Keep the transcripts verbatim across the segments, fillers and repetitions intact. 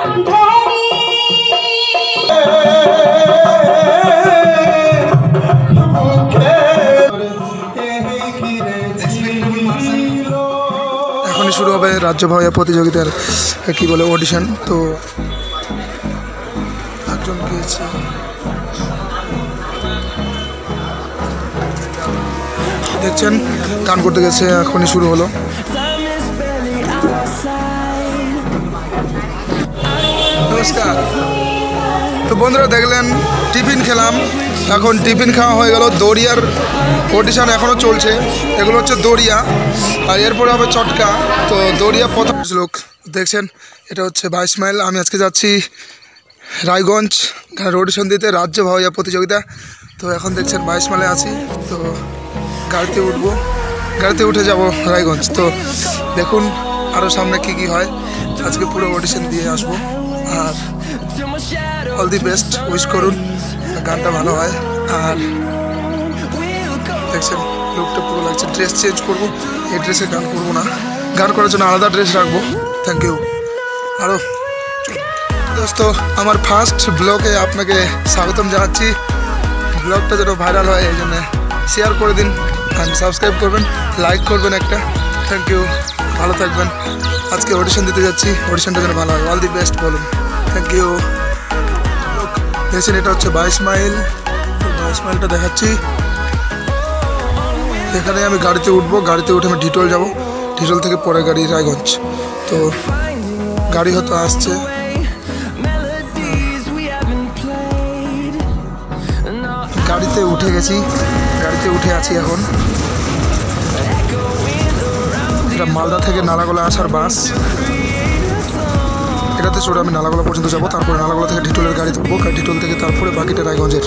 এখনই শুরু হবে রাজ্য ভাইয়া প্রতিযোগিতার কি বলে অডিশন। তো একজন গিয়েছে, দেখছেন গান করতে গেছে, এখনই শুরু হলো। নমস্কার। তো বন্ধুরা দেখলেন টিফিন খেলাম, এখন টিফিন খাওয়া হয়ে গেল। দড়িয়ার অডিশন এখনও চলছে, এগুলো হচ্ছে দড়িয়া, আর এরপরে হবে চটকা। তো দড়িয়া প্রথম লোক দেখছেন, এটা হচ্ছে বাইশ মাইল। আমি আজকে যাচ্ছি রায়গঞ্জ অডিশন দিতে, রাজ্য ভাইয়া প্রতিযোগিতা। তো এখন দেখছেন বাইশ মাইলে আছি, তো গাড়িতে উঠবো, গাড়িতে উঠে যাব রায়গঞ্জ। তো দেখুন আরও সামনে কি কি হয়, আজকে পুরো অডিশন দিয়ে আসবো। আর অল দি বেস্ট, উইশ করুন, গানটা ভালো হয়। আর দেখছেন লুকটা পুরো লাগছে। ড্রেস চেঞ্জ করবো, এই ড্রেসে গান করবো না, গান করার জন্য আলাদা ড্রেস রাখবো। Thank you. আরও দোস্ত, আমার ফার্স্ট ব্লগে আপনাকে স্বাগতম জানাচ্ছি। ব্লগটা যেন ভাইরাল হয়, এই জন্য শেয়ার করে দিন, আর সাবস্ক্রাইব করবেন, লাইক করবেন একটা। থ্যাংক ইউ, ভালো থাকবেন। আজকে অডিশন দিতে যাচ্ছি, অডিশনটা যেন ভালো হয়। অল দি বেস্ট বলুন। Thank you. দেখছেন এটা হচ্ছে বাইশ মাইল, বাইশ মাইলটা দেখাচ্ছি। এখানে আমি গাড়িতে উঠবো, গাড়িতে উঠে আমি ঢিটোল যাব, ঢিটোল থেকে পরে গাড়ি রায়গঞ্জ। তো গাড়ি হয়তো আসছে, গাড়িতে উঠে গেছি, গাড়িতে উঠে আছি এখন। এটা মালদা থেকে নালাগোলা আসার বাস, এটাতে চড়ে আমি নালাগোলা পর্যন্ত যাবো, তারপরে নালাগোলা থেকে ঢিটোলের গাড়ি ধরবো, ঢিটোল থেকে তারপরে বাকিটা রায়গঞ্জের।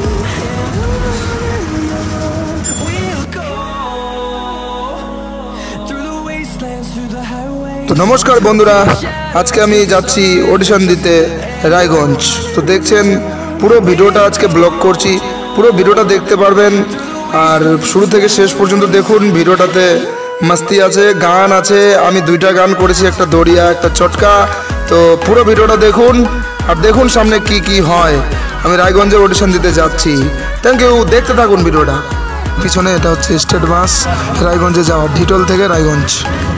তো নমস্কার বন্ধুরা, আজকে আমি যাচ্ছি অডিশন দিতে রায়গঞ্জ। তো দেখছেন পুরো ভিডিওটা আজকে ব্লগ করছি, পুরো ভিডিওটা দেখতে পারবেন। আর শুরু থেকে শেষ পর্যন্ত দেখুন, ভিডিওটাতে মাস্তি আছে, গান আছে। আমি দুইটা গান করেছি, একটা দড়িয়া একটা চটকা। তো পুরো ভিডিওটা দেখুন, আর দেখুন সামনে কি কি হয়। আমি রায়গঞ্জের অডিশন দিতে যাচ্ছি। থ্যাংক ইউ, দেখতে থাকুন ভিডিওটা। পিছনে এটা হচ্ছে স্টেট বাস রায়গঞ্জে যাওয়ার, ঢিটোল থেকে রায়গঞ্জ।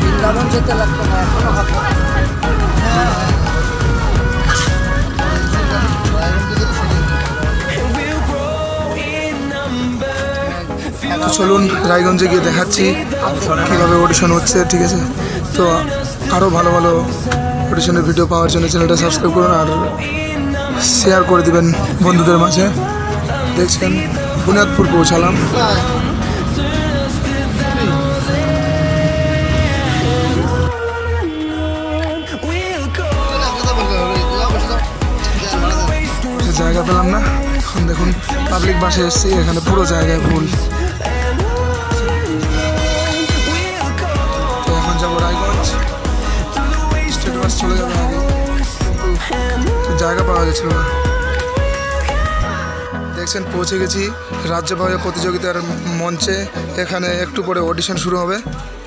তো চলুন রায়গঞ্জে গিয়ে দেখাচ্ছি কীভাবে অডিশন হচ্ছে, ঠিক আছে? তো আরও ভালো ভালো অডিশনের ভিডিও পাওয়ার জন্য চ্যানেলটা সাবস্ক্রাইব করুন, আর শেয়ার করে দিবেন বন্ধুদের মাঝে। দেখছেন বুনিয়াদপুর পৌঁছালাম। জায়গা পেলাম না, এখন দেখুন পাবলিক বাসে এসেছি, এখানে পুরো জায়গায় ফুল। তো এখন যাবো রায়গঞ্জ, স্টেট বাস চলে যাবে আগে, কিন্তু জায়গা পাওয়া যাচ্ছিল না। দেখছেন পৌঁছে গেছি রাজ্য ভাইয়া প্রতিযোগিতার মঞ্চে, এখানে একটু পরে অডিশন শুরু হবে।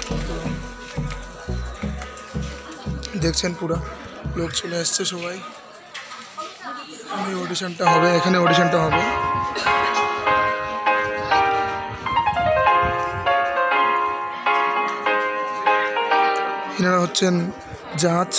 দেখছেন পুরো লোক চলে এসছে সবাই। আমি অডিশনটা হবে, এখানে অডিশনটা হবে। এনারা হচ্ছেন জাজ।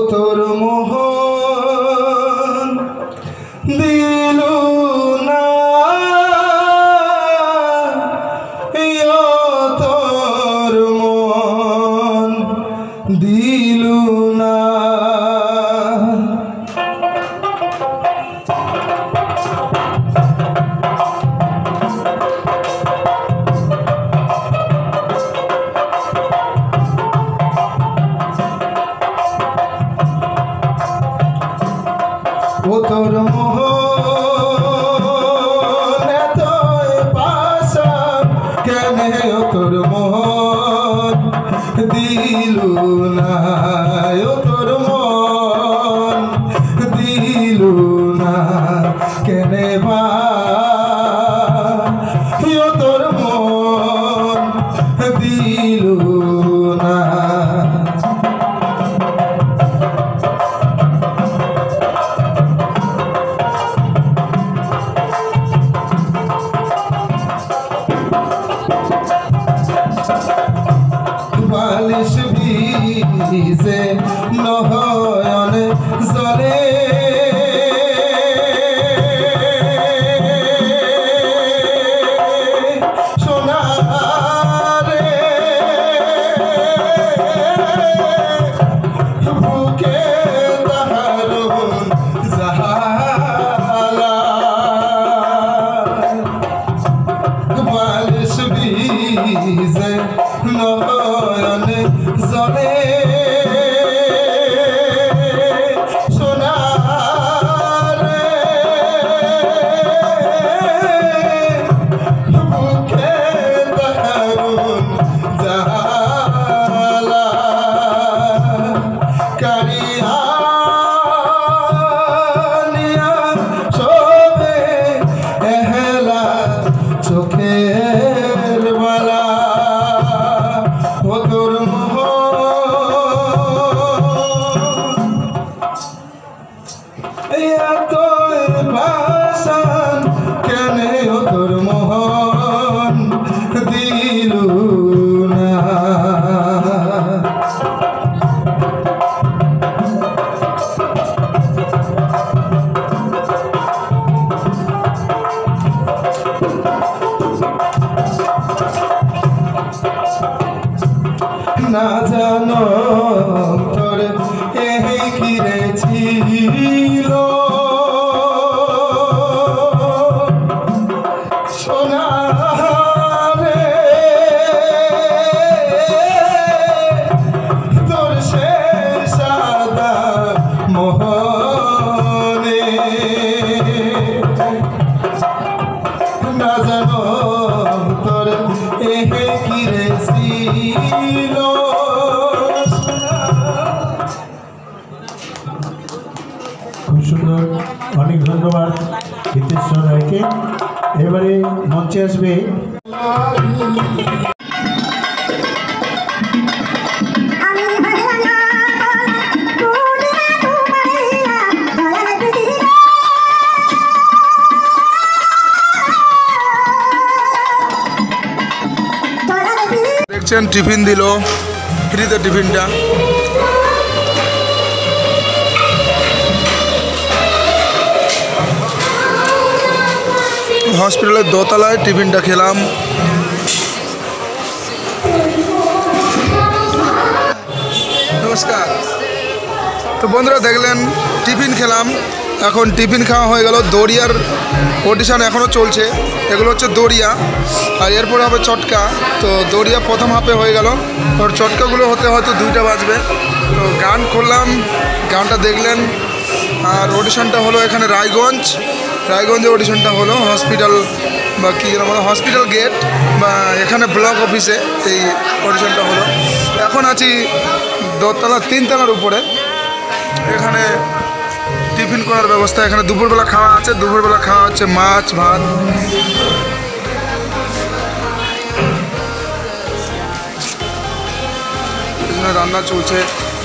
তোর মোহন দিলু না, তোর মন দিলু না। ও তোর মোহন এতই পাশান কেনে, ও তোর মোহন দিলু না, ও তোর মন দিলু না কেনে বা, ও তোর মন দিলু না। বালিশ ভিজে নয়নে জলে, সোনারে বুকে দারুন জাহালা, বালিশ ভিজে নয়নে জলে, সোনারে বুকে দারুন জালা, কারিয়া নিয়া শোভে এহেলা চোখের বালা, ও তোর মোহন এতই ভাষান কেনে, ও তোর মোহন দিলু না। না জানো তোর এই কিরে ছিল, সোনারে তোর সে সাদা মোহনে, না জানো তোর এই কিরে ছিল। খুব সুন্দর, অনেক ধন্যবাদ হিতেশ্বর রায়কে। এবারে মঞ্চে আসবে দেখছেন টিফিন দিল ফ্রিতে, টিফিনটা হসপিটালের দোতলায় টিফিনটা খেলাম। নমস্কার। তো বন্ধুরা দেখলেন টিফিন খেলাম, এখন টিফিন খাওয়া হয়ে গেল। দড়িয়ার অডিশন এখনও চলছে, এগুলো হচ্ছে দড়িয়া, আর এরপরে হবে চটকা। তো দড়িয়া প্রথম হাফে হয়ে গেল, ওর চটকাগুলো হতে হয়তো দুইটা বাজবে। তো গান করলাম, গানটা দেখলেন। আর অডিশনটা হলো এখানে রায়গঞ্জ, রায়গঞ্জে অডিশনটা হলো হসপিটাল বা কী যেন বলো হসপিটাল গেট বা এখানে ব্লক অফিসে এই অডিশনটা হলো। এখন আছি দোতলা তিনতলার উপরে, এখানে টিফিন করার ব্যবস্থা। এখানে দুপুরবেলা খাওয়া আছে, দুপুরবেলা খাওয়া হচ্ছে মাছ ভাত। এখানে রান্না চলছে।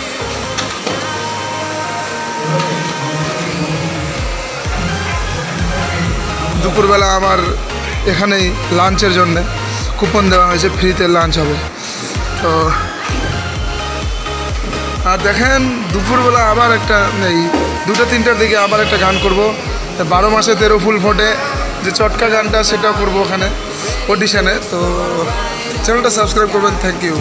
দুপুরবেলা আমার এখানেই লাঞ্চের জন্যে কুপন দেওয়া হয়েছে, ফ্রিতে লাঞ্চ হবে। তো আর দেখেন দুপুরবেলা আবার একটা এই দুটো তিনটার দিকে আবার একটা গান করব, বারো মাসে তেরো ফুল ফোটে যে চটকা গানটা, সেটাও করবো ওখানে অডিশানে। তো চ্যানেলটা সাবস্ক্রাইব করবেন। Thank you.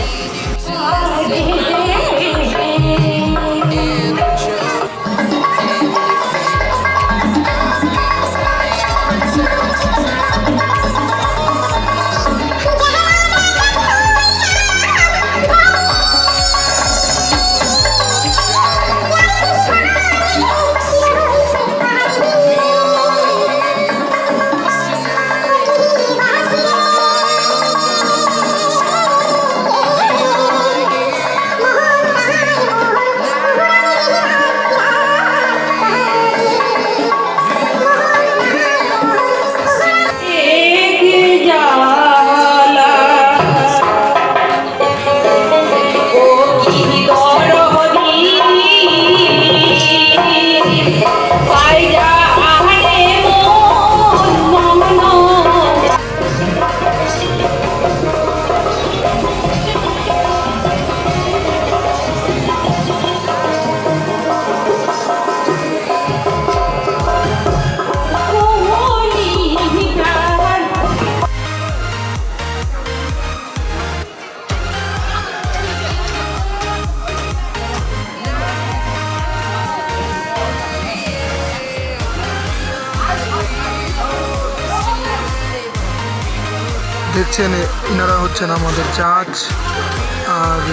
দেখছেন ইনারা হচ্ছেন আমাদের জাজ। আর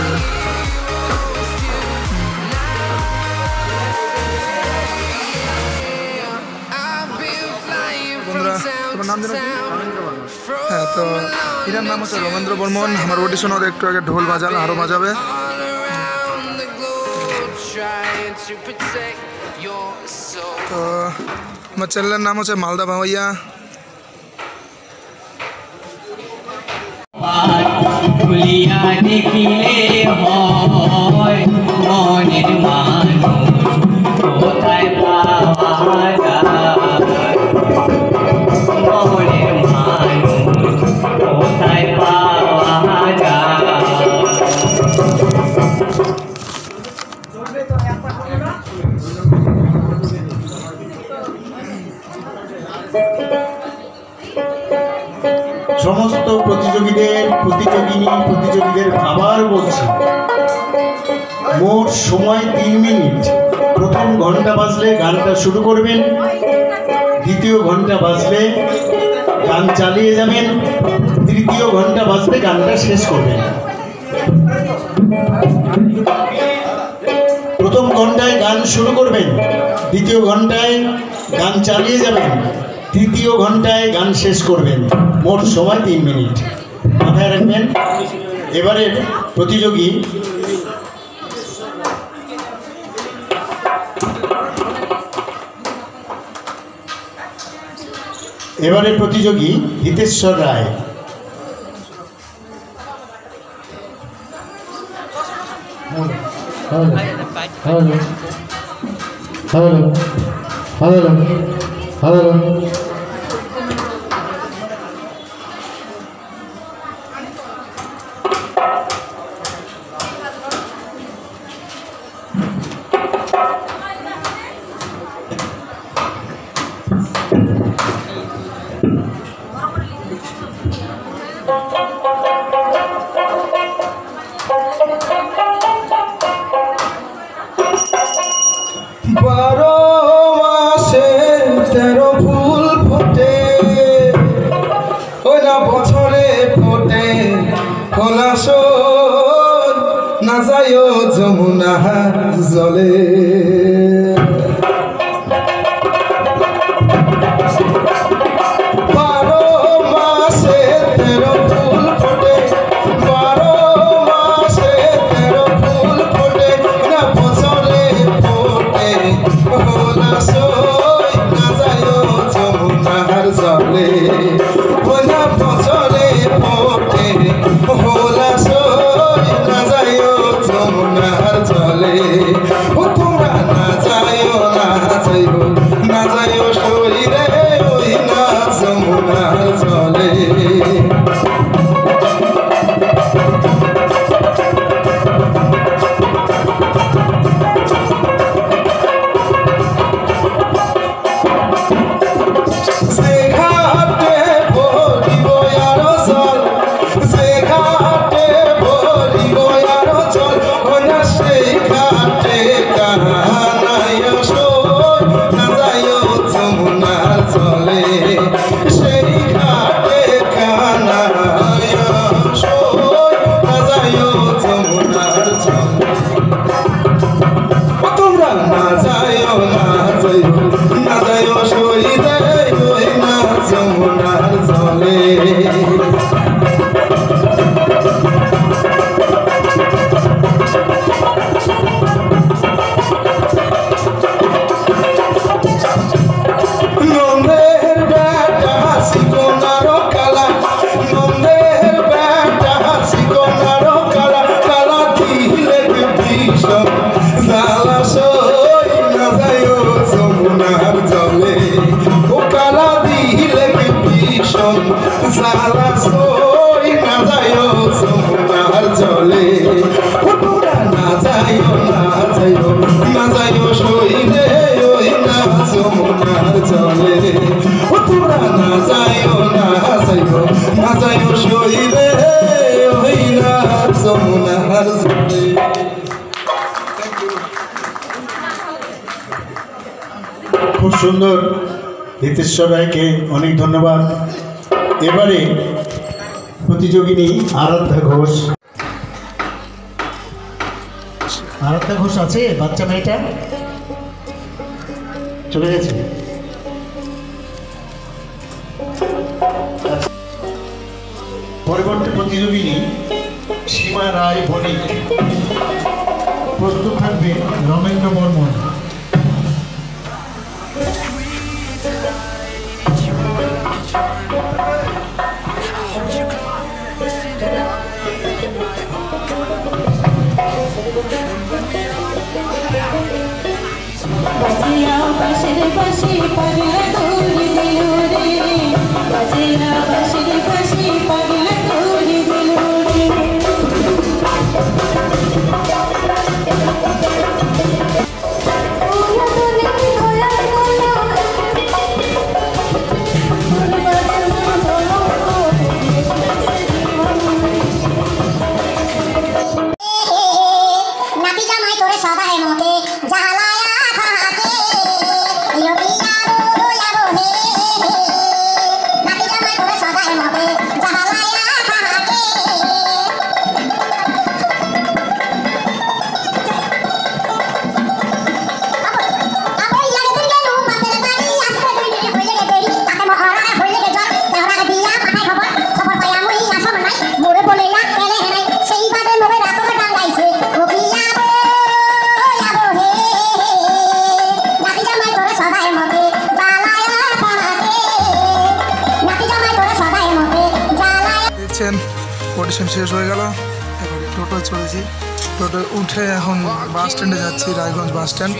বন্ধুরা, তোমার নাম জানো? হ্যাঁ, তো এনার নাম হচ্ছে রমেন্দ্র বর্মন। আমার অডিশন ওদের একটু আগে ঢোল বাজান, আরও বাজাবে। তো আমার চ্যানেলের নাম হচ্ছে মালদা ভাওয়াইয়া। খুলিয়া দেখিলে হয় মনের মানুষ কোথায় পাওয়া যায়, মনের মানুষ কোথায় পাওয়া যায়। সমস্ত প্রতিযোগীদের প্রতিযোগিনী প্রতিযোগীদের আবার বলছি, মোট সময় তিন মিনিট। প্রথম ঘন্টা বাজলে গানটা শুরু করবেন, দ্বিতীয় ঘন্টা বাজলে গান চালিয়ে যাবেন, তৃতীয় ঘন্টা বাজলে গানটা শেষ করবেন। প্রথম ঘন্টায় গান শুরু করবেন, দ্বিতীয় ঘন্টায় গান চালিয়ে যাবেন, তৃতীয় ঘন্টায় গান শেষ করবেন। মোট সময় তিন মিনিট, মাথায় রাখবেন। এবারের প্রতিযোগী এবারের প্রতিযোগী Hiteshwar Roy. Hello hello hello hello বারো মাসে তেরো ফুল ফোটে, ওই না বছরে ফোটে পলাশন, না যায় যমুনা জলে। বারো মাসে তেরো ফুল ফোটে, বারো মাসে তেরো ফুল ফোটে, না বছরে ফোটে পলাশন, না যায় যমুনার জলে। ওই না বছরে ফোটে পলাশন, না যায় যমুনার জলে। ও তোমরা না যায় না যাইব, না যায় শরীরে ওই না যমুনার জলে। খুব সুন্দর। হিতেশ্বর রায়কে অনেক ধন্যবাদ। এবারে প্রতিযোগিনী আরাধ্যা ঘোষ। আরাধ্যা ঘোষ আছে? বাচ্চা মেয়েটা চলে গেছে। পরবর্তী প্রতিযোগিনী সীমা রায় বণিক। প্রস্তুত থাকবে রমেন্দ্র বর্মন। बजिया बसरे बसी पगला तोरी दिलो रे बजिया बसरे बसी पगला तोरी दिलो रे ओया तोने ओया तोनो नाती जामाई तोरे सदा है मोके जहलाया खाके यो पिया रो यारो हे नाती जामाई तोरे सदा है मोके जहलाया खाके अब अब यारे दिन के नु बातें बारी आसरे दुई दिन होइले के देरी ताते मोहरा होइले के जर तेहरा के बिया पाठाय खबर खबर पाया मुई आसो নাই मोरे बोलेला केले है নাই সেই বাদে মোরে রাতো ডাঙ্গাইছে ও পিয়া অডিশন শেষ হয়ে গেল। এবারে টোটো চলেছি, টোটো উঠে এখন বাস স্ট্যান্ডে যাচ্ছি, রায়গঞ্জ বাস স্ট্যান্ড।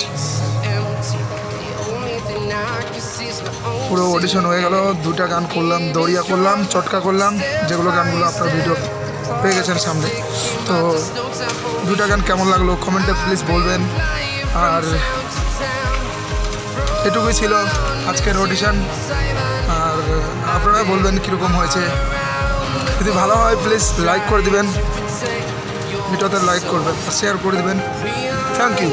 পুরো অডিশন হয়ে গেল, দুটা গান করলাম, দড়িয়া করলাম, চটকা করলাম, যেগুলো গানগুলো আপনার ভিডিও পেয়ে গেছেন সামনে। তো দুটা গান কেমন লাগলো কমেন্টে প্লিজ বলবেন। আর এটুকুই ছিল আজকের অডিশন। আর আপনারা বলবেন কীরকম হয়েছে। যদি ভালো হয় প্লিজ লাইক করে দিবেন, ভিডিওতে লাইক করবেন, শেয়ার করে দিবেন। Thank you.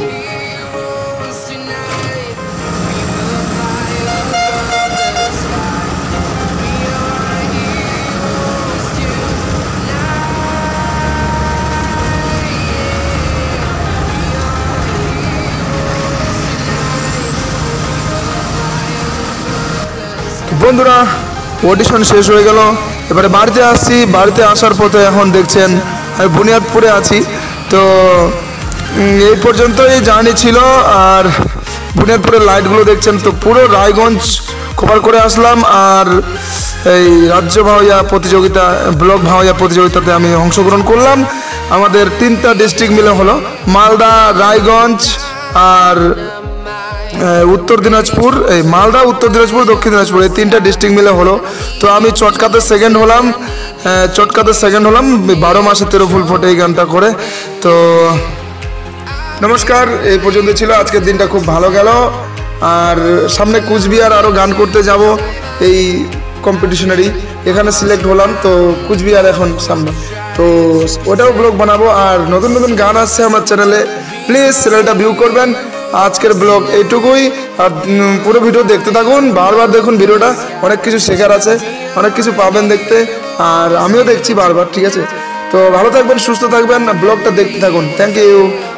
বন্ধুরা অডিশন শেষ হয়ে গেল, এবারে বাড়িতে আসছি। বাড়িতে আসার পথে এখন দেখছেন আমি বুনিয়াদপুরে আছি। তো এই পর্যন্তই জার্নি ছিল। আর বুনিয়াদপুরের লাইটগুলো দেখছেন, তো পুরো রায়গঞ্জ কভার করে আসলাম। আর এই রাজ্য ভাওয়া প্রতিযোগিতা, ব্লক ভাওয়া প্রতিযোগিতাতে আমি অংশগ্রহণ করলাম। আমাদের তিনটা ডিস্ট্রিক্ট মিলে হলো মালদা, রায়গঞ্জ আর উত্তর দিনাজপুর। এই মালদা, উত্তর দিনাজপুর, দক্ষিণ দিনাজপুর, এই তিনটা ডিস্ট্রিক্ট মিলে হলো। তো আমি চটকাতে সেকেন্ড হলাম, চটকাতে সেকেন্ড হলাম বারো মাসে তেরো ফুল ফোটে এই গানটা করে। তো নমস্কার, এই পর্যন্ত ছিল আজকের দিনটা, খুব ভালো গেল। আর সামনে কুচবিহার আরও গান করতে যাব এই কম্পিটিশনারি, এখানে সিলেক্ট হলাম। তো কুচবিহার এখন সামনে, তো ওটাও ব্লগ বানাবো। আর নতুন নতুন গান আসছে আমার চ্যানেলে, প্লিজ চ্যানেলটা ভিউ করবেন। আজকের ব্লগ এইটুকুই। আর পুরো ভিডিও দেখতে থাকুন, বারবার দেখুন ভিডিওটা, অনেক কিছু শেখার আছে, অনেক কিছু পাবেন দেখতে। আর আমিও দেখছি বারবার, ঠিক আছে? তো ভালো থাকবেন, সুস্থ থাকবেন, ব্লগটা দেখতে থাকুন। Thank you.